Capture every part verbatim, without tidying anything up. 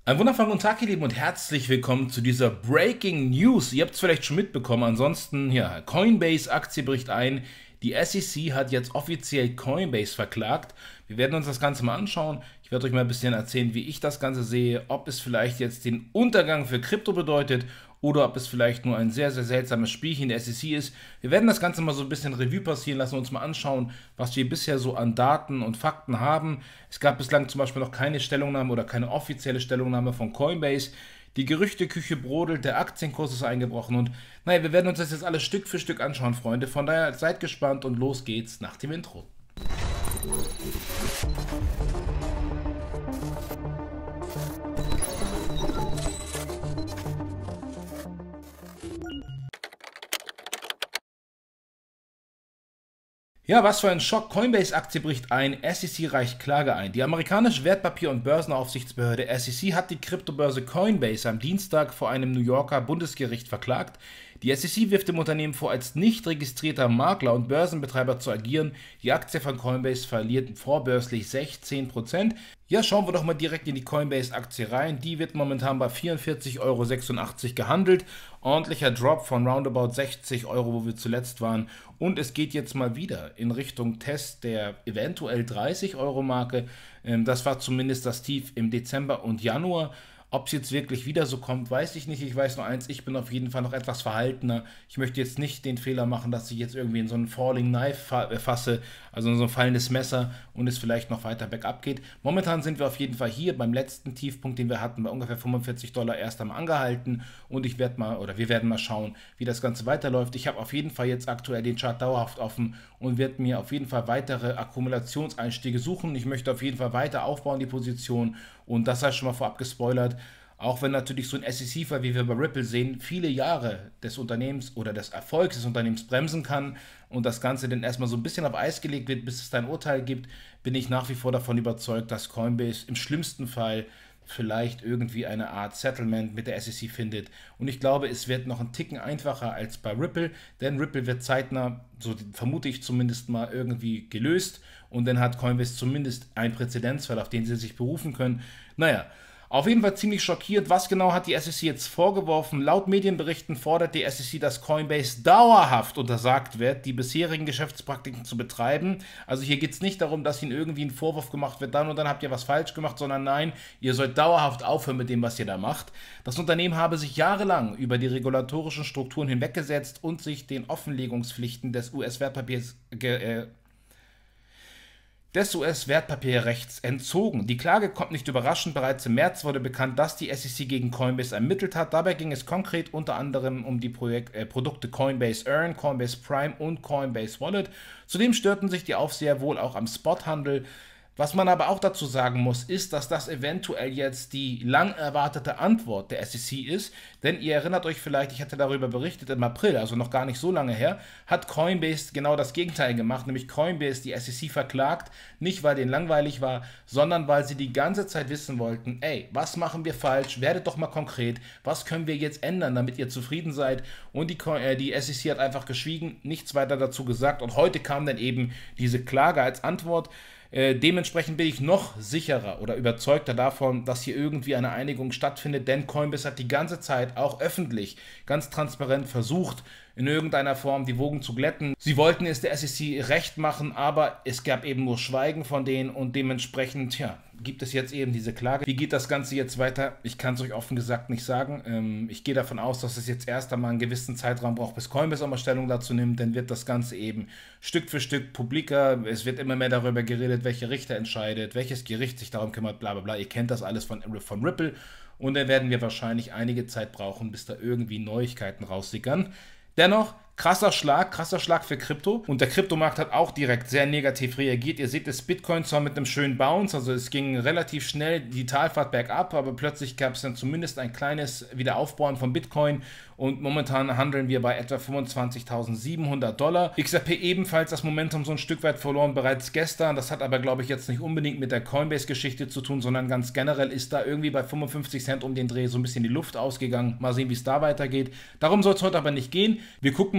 Einen wundervollen guten Tag, ihr Lieben, und herzlich willkommen zu dieser Breaking News. Ihr habt es vielleicht schon mitbekommen, ansonsten, ja, Coinbase-Aktie bricht ein. Die S E C hat jetzt offiziell Coinbase verklagt. Wir werden uns das Ganze mal anschauen. Ich werde euch mal ein bisschen erzählen, wie ich das Ganze sehe, ob es vielleicht jetzt den Untergang für Krypto bedeutet oder ob es vielleicht nur ein sehr, sehr seltsames Spielchen der S E C ist. Wir werden das Ganze mal so ein bisschen Revue passieren lassen und uns mal anschauen, was wir bisher so an Daten und Fakten haben. Es gab bislang zum Beispiel noch keine Stellungnahme oder keine offizielle Stellungnahme von Coinbase. Die Gerüchteküche brodelt, der Aktienkurs ist eingebrochen und naja, wir werden uns das jetzt alles Stück für Stück anschauen, Freunde. Von daher seid gespannt und los geht's nach dem Intro. Ja, was für ein Schock. Coinbase-Aktie bricht ein, S E C reicht Klage ein. Die amerikanische Wertpapier- und Börsenaufsichtsbehörde S E C hat die Kryptobörse Coinbase am Dienstag vor einem New Yorker Bundesgericht verklagt. Die S E C wirft dem Unternehmen vor, als nicht registrierter Makler und Börsenbetreiber zu agieren. Die Aktie von Coinbase verliert vorbörslich sechzehn Prozent. Ja, schauen wir doch mal direkt in die Coinbase-Aktie rein. Die wird momentan bei vierundvierzig Euro sechsundachtzig gehandelt. Ordentlicher Drop von roundabout sechzig Euro, wo wir zuletzt waren. Und es geht jetzt mal wieder in Richtung Test der eventuell dreißig Euro Marke. Das war zumindest das Tief im Dezember und Januar. Ob es jetzt wirklich wieder so kommt, weiß ich nicht. Ich weiß nur eins, ich bin auf jeden Fall noch etwas verhaltener. Ich möchte jetzt nicht den Fehler machen, dass ich jetzt irgendwie in so einen Falling Knife fasse, also in so ein fallendes Messer und es vielleicht noch weiter bergab geht. Momentan sind wir auf jeden Fall hier beim letzten Tiefpunkt, den wir hatten, bei ungefähr fünfundvierzig Dollar erst einmal angehalten und ich werde mal, oder wir werden mal schauen, wie das Ganze weiterläuft. Ich habe auf jeden Fall jetzt aktuell den Chart dauerhaft offen und werde mir auf jeden Fall weitere Akkumulationseinstiege suchen. Ich möchte auf jeden Fall weiter aufbauen, die Position, und das sei schon mal vorab gespoilert. Auch wenn natürlich so ein S E C-Fall, wie wir bei Ripple sehen, viele Jahre des Unternehmens oder des Erfolgs des Unternehmens bremsen kann und das Ganze dann erstmal so ein bisschen auf Eis gelegt wird, bis es ein Urteil gibt, bin ich nach wie vor davon überzeugt, dass Coinbase im schlimmsten Fall vielleicht irgendwie eine Art Settlement mit der S E C findet. Und ich glaube, es wird noch ein Ticken einfacher als bei Ripple, denn Ripple wird zeitnah, so vermute ich zumindest mal, irgendwie gelöst und dann hat Coinbase zumindest einen Präzedenzfall, auf den sie sich berufen können. Naja, auf jeden Fall ziemlich schockiert. Was genau hat die S E C jetzt vorgeworfen? Laut Medienberichten fordert die S E C, dass Coinbase dauerhaft untersagt wird, die bisherigen Geschäftspraktiken zu betreiben. Also hier geht es nicht darum, dass ihnen irgendwie ein Vorwurf gemacht wird, dann und dann habt ihr was falsch gemacht, sondern nein, ihr sollt dauerhaft aufhören mit dem, was ihr da macht. Das Unternehmen habe sich jahrelang über die regulatorischen Strukturen hinweggesetzt und sich den Offenlegungspflichten des U S-Wertpapiers äh, des U S-Wertpapierrechts entzogen. Die Klage kommt nicht überraschend. Bereits im März wurde bekannt, dass die S E C gegen Coinbase ermittelt hat. Dabei ging es konkret unter anderem um die Projekt, äh, Produkte Coinbase Earn, Coinbase Prime und Coinbase Wallet. Zudem störten sich die Aufseher wohl auch am Spothandel. Was man aber auch dazu sagen muss, ist, dass das eventuell jetzt die lang erwartete Antwort der S E C ist, denn ihr erinnert euch vielleicht, ich hatte darüber berichtet im April, also noch gar nicht so lange her, hat Coinbase genau das Gegenteil gemacht, nämlich Coinbase die S E C verklagt, nicht weil denen langweilig war, sondern weil sie die ganze Zeit wissen wollten, ey, was machen wir falsch, werdet doch mal konkret, was können wir jetzt ändern, damit ihr zufrieden seid, und die, äh, die S E C hat einfach geschwiegen, nichts weiter dazu gesagt, und heute kam dann eben diese Klage als Antwort. Äh, dementsprechend bin ich noch sicherer oder überzeugter davon, dass hier irgendwie eine Einigung stattfindet, denn Coinbase hat die ganze Zeit auch öffentlich ganz transparent versucht, in irgendeiner Form die Wogen zu glätten. Sie wollten es der S E C recht machen, aber es gab eben nur Schweigen von denen und dementsprechend, ja, gibt es jetzt eben diese Klage. Wie geht das Ganze jetzt weiter? Ich kann es euch offen gesagt nicht sagen. Ähm, ich gehe davon aus, dass es jetzt erst einmal einen gewissen Zeitraum braucht, bis Coinbase auch mal Stellung dazu nimmt. Dann wird das Ganze eben Stück für Stück publiker. Es wird immer mehr darüber geredet, welcher Richter entscheidet, welches Gericht sich darum kümmert, bla bla bla. Ihr kennt das alles von, von Ripple. Und dann werden wir wahrscheinlich einige Zeit brauchen, bis da irgendwie Neuigkeiten raussickern. Dennoch, krasser Schlag, krasser Schlag für Krypto. Und der Kryptomarkt hat auch direkt sehr negativ reagiert. Ihr seht das Bitcoin zwar mit einem schönen Bounce, also es ging relativ schnell die Talfahrt bergab, aber plötzlich gab es dann zumindest ein kleines Wiederaufbauen von Bitcoin und momentan handeln wir bei etwa fünfundzwanzigtausendsiebenhundert Dollar. X R P ebenfalls das Momentum so ein Stück weit verloren bereits gestern. Das hat aber, glaube ich, jetzt nicht unbedingt mit der Coinbase-Geschichte zu tun, sondern ganz generell ist da irgendwie bei fünfundfünfzig Cent um den Dreh so ein bisschen die Luft ausgegangen. Mal sehen, wie es da weitergeht. Darum soll es heute aber nicht gehen. Wir gucken mal,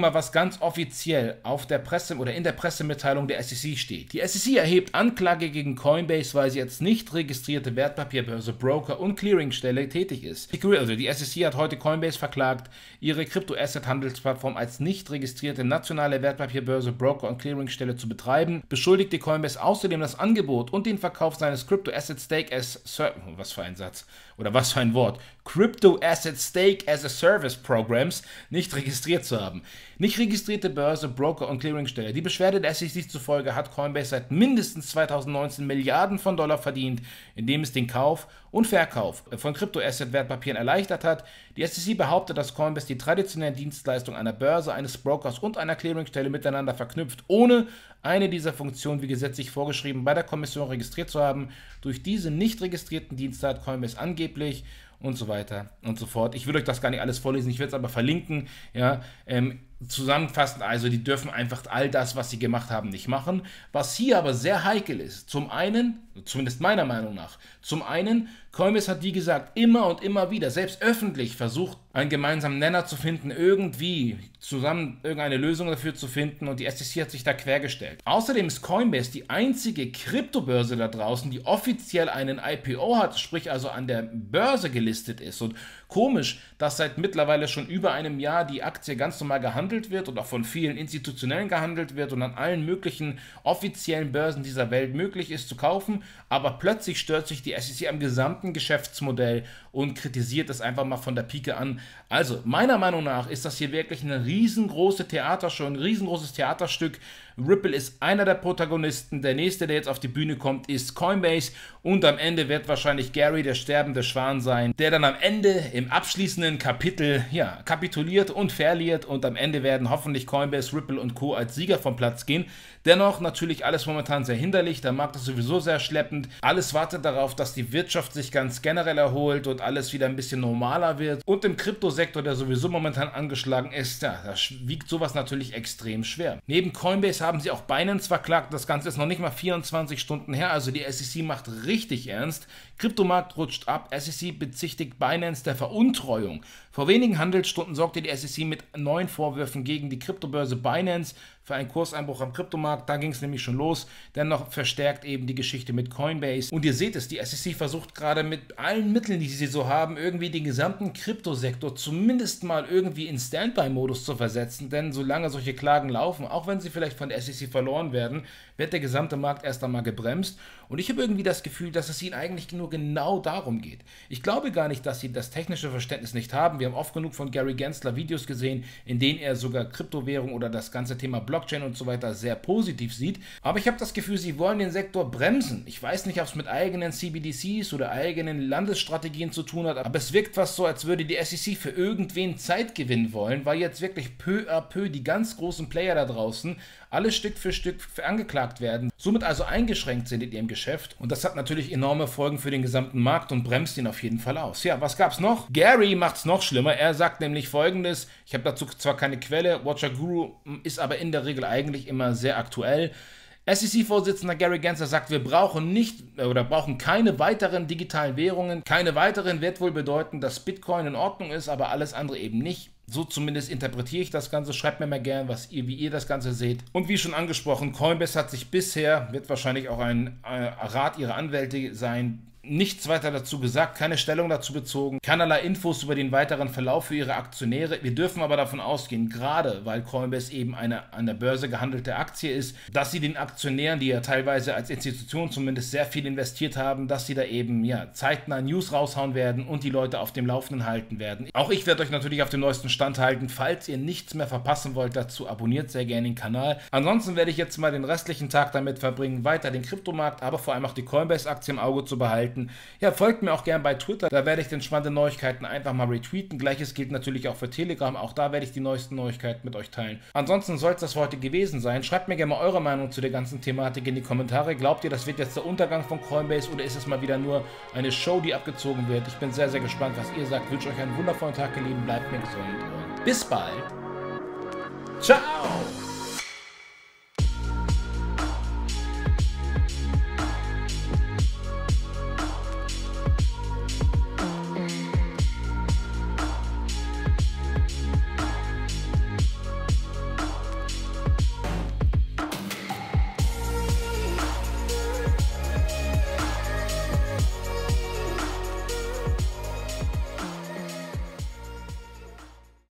mal, was ganz offiziell auf der Presse oder in der Pressemitteilung der S E C steht. Die S E C erhebt Anklage gegen Coinbase, weil sie als nicht registrierte Wertpapierbörse, Broker und Clearingstelle tätig ist. Also die S E C hat heute Coinbase verklagt, ihre Krypto-Asset-Handelsplattform als nicht registrierte nationale Wertpapierbörse, Broker und Clearingstelle zu betreiben, beschuldigte Coinbase außerdem das Angebot und den Verkauf seines Crypto-Asset Stake as Service, was für ein Satz oder was für ein Wort, Crypto-Asset Stake as a Service Programs nicht registriert zu haben. Nicht registrierte Börse, Broker und Clearingstelle. Die Beschwerde der S E C zufolge hat Coinbase seit mindestens zweitausendneunzehn Milliarden von Dollar verdient, indem es den Kauf und Verkauf von Kryptoasset-Wertpapieren erleichtert hat. Die S E C behauptet, dass Coinbase die traditionellen Dienstleistungen einer Börse, eines Brokers und einer Clearingstelle miteinander verknüpft, ohne eine dieser Funktionen wie gesetzlich vorgeschrieben bei der Kommission registriert zu haben. Durch diese nicht registrierten Dienste hat Coinbase angeblich und so weiter und so fort. Ich will euch das gar nicht alles vorlesen, ich werde es aber verlinken. Ja, ähm, zusammenfassend also, die dürfen einfach all das, was sie gemacht haben, nicht machen. Was hier aber sehr heikel ist, zum einen, zumindest meiner Meinung nach, zum einen, Coinbase hat wie gesagt immer und immer wieder, selbst öffentlich versucht, einen gemeinsamen Nenner zu finden, irgendwie zusammen irgendeine Lösung dafür zu finden, und die S E C hat sich da quergestellt. Außerdem ist Coinbase die einzige Kryptobörse da draußen, die offiziell einen I P O hat, sprich also an der Börse gelistet ist. Und komisch, dass seit mittlerweile schon über einem Jahr die Aktie ganz normal gehandelt wird und auch von vielen Institutionellen gehandelt wird und an allen möglichen offiziellen Börsen dieser Welt möglich ist zu kaufen, aber plötzlich stört sich die S E C am gesamten Geschäftsmodell und kritisiert es einfach mal von der Pike an. Also, meiner Meinung nach ist das hier wirklich eine riesengroße Theatershow, ein riesengroßes Theaterstück. Ripple ist einer der Protagonisten, der nächste, der jetzt auf die Bühne kommt, ist Coinbase, und am Ende wird wahrscheinlich Gary, der sterbende Schwan, sein, der dann am Ende im abschließenden Kapitel, ja, kapituliert und verliert, und am Ende werden hoffentlich Coinbase, Ripple und Co. als Sieger vom Platz gehen. Dennoch natürlich alles momentan sehr hinderlich, der Markt ist sowieso sehr schleppend, alles wartet darauf, dass die Wirtschaft sich ganz generell erholt und alles wieder ein bisschen normaler wird, und im Kryptosektor, der sowieso momentan angeschlagen ist, ja, da wiegt sowas natürlich extrem schwer. Neben Coinbase haben sie auch Binance verklagt, das Ganze ist noch nicht mal vierundzwanzig Stunden her, also die S E C macht richtig ernst. Kryptomarkt rutscht ab, S E C bezichtigt Binance der Veruntreuung. Vor wenigen Handelsstunden sorgte die S E C mit neuen Vorwürfen gegen die Kryptobörse Binance für einen Kurseinbruch am Kryptomarkt. Da ging es nämlich schon los. Dennoch verstärkt eben die Geschichte mit Coinbase. Und ihr seht es, die S E C versucht gerade mit allen Mitteln, die sie so haben, irgendwie den gesamten Kryptosektor zumindest mal irgendwie in Standby-Modus zu versetzen. Denn solange solche Klagen laufen, auch wenn sie vielleicht von der S E C verloren werden, wird der gesamte Markt erst einmal gebremst. Und ich habe irgendwie das Gefühl, dass es ihnen eigentlich nur genau darum geht. Ich glaube gar nicht, dass sie das technische Verständnis nicht haben. Wir haben oft genug von Gary Gensler Videos gesehen, in denen er sogar Kryptowährung oder das ganze Thema Blockchain und so weiter sehr positiv sieht. Aber ich habe das Gefühl, sie wollen den Sektor bremsen. Ich weiß nicht, ob es mit eigenen C B D Cs oder eigenen Landesstrategien zu tun hat, aber es wirkt fast so, als würde die S E C für irgendwen Zeit gewinnen wollen, weil jetzt wirklich peu à peu die ganz großen Player da draußen alle Stück für Stück angeklagt werden, somit also eingeschränkt sind in ihrem Geschäft. Und das hat natürlich enorme Folgen für den gesamten Markt und bremst ihn auf jeden Fall aus. Ja, was gab's noch? Gary macht's noch schlimmer. Er sagt nämlich Folgendes, ich habe dazu zwar keine Quelle, Watcher Guru ist aber in der Regel eigentlich immer sehr aktuell. S E C-Vorsitzender Gary Gensler sagt, wir brauchen nicht oder brauchen keine weiteren digitalen Währungen. Keine weiteren wird wohl bedeuten, dass Bitcoin in Ordnung ist, aber alles andere eben nicht. So zumindest interpretiere ich das Ganze. Schreibt mir mal gern, was ihr, wie ihr das Ganze seht. Und wie schon angesprochen, Coinbase hat sich bisher, wird wahrscheinlich auch ein äh, Rat ihrer Anwälte sein, nichts weiter dazu gesagt, keine Stellung dazu bezogen, keinerlei Infos über den weiteren Verlauf für ihre Aktionäre. Wir dürfen aber davon ausgehen, gerade weil Coinbase eben eine an der Börse gehandelte Aktie ist, dass sie den Aktionären, die ja teilweise als Institution zumindest sehr viel investiert haben, dass sie da eben ja zeitnah News raushauen werden und die Leute auf dem Laufenden halten werden. Auch ich werde euch natürlich auf dem neuesten Stand halten. Falls ihr nichts mehr verpassen wollt dazu, abonniert sehr gerne den Kanal. Ansonsten werde ich jetzt mal den restlichen Tag damit verbringen, weiter den Kryptomarkt, aber vor allem auch die Coinbase-Aktie im Auge zu behalten. Ja, folgt mir auch gerne bei Twitter, da werde ich den spannenden Neuigkeiten einfach mal retweeten. Gleiches gilt natürlich auch für Telegram, auch da werde ich die neuesten Neuigkeiten mit euch teilen. Ansonsten soll es das für heute gewesen sein. Schreibt mir gerne mal eure Meinung zu der ganzen Thematik in die Kommentare. Glaubt ihr, das wird jetzt der Untergang von Coinbase oder ist es mal wieder nur eine Show, die abgezogen wird? Ich bin sehr, sehr gespannt, was ihr sagt. Ich wünsche euch einen wundervollen Tag, ihr Lieben. Bleibt mir gesund und bis bald. Ciao!